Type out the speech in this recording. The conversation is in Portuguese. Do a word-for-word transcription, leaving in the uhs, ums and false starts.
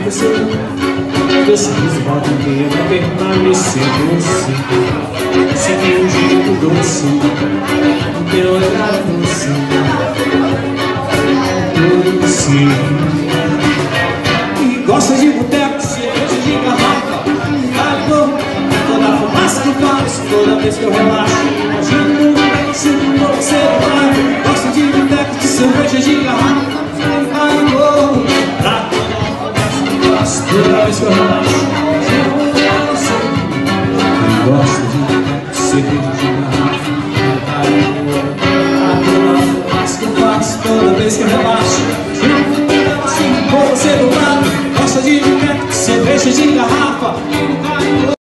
esqueceu. Teu sorriso volta e meia pra permanecer doce. Sem nenhum jeito doce, teu olhar doce, doce. E gosta de boteco, cerveja de garrafa, calor, toda a fumaça que faz. Toda vez que eu relaxo, imagino se não você vai. Gosta de boteco, de cerveja de garrafa, calor, pra toda a fumaça que faz. Toda vez que eu relaxo, gosto de boteco, de cerveja de garrafa, calor, pra toda a fumaça que eu faço. Toda vez que eu relaxo.